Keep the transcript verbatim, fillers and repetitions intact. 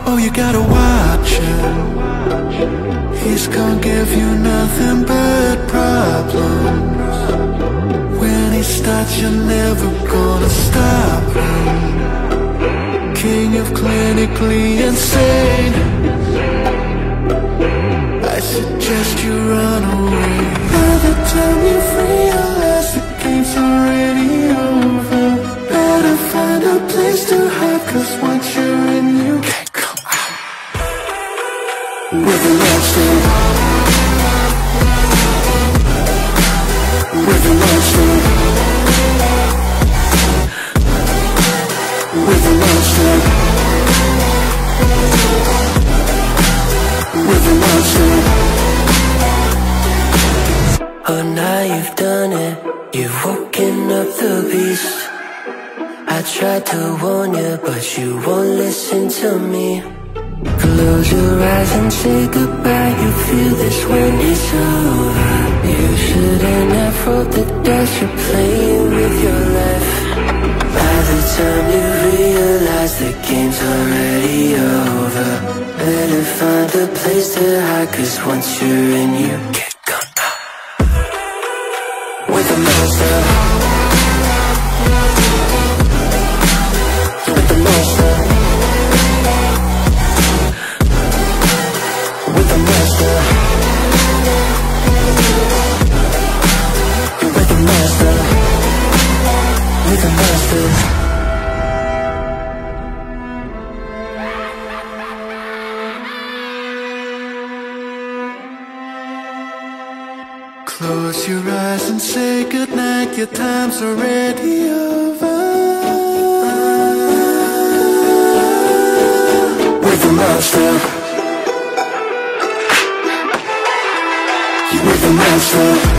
Oh, you gotta watch him. He's gonna give you nothing but problems. When he starts, you're never gonna stop him. King of clinically insane. I suggest you run away. By the time you realize the game's already over, better find a place to hide, cause once you're in, you can't come out. With a monster, with a monster, with a monster, with a monster. Oh, now you've done it, you've woken up the beast. I tried to warn you, but you won't listen to me. Close your eyes and say goodbye, you feel this when it's over. You shouldn't have rolled the dice, you're playing with your life. By the time you realize the game's already over, better find a place to hide, cause once you're in, you can't come out. With a monster, with a monster, with a monster, you're with a monster, with a monster. Close your eyes and say goodnight, your time's already over. With a monster, you with a monster.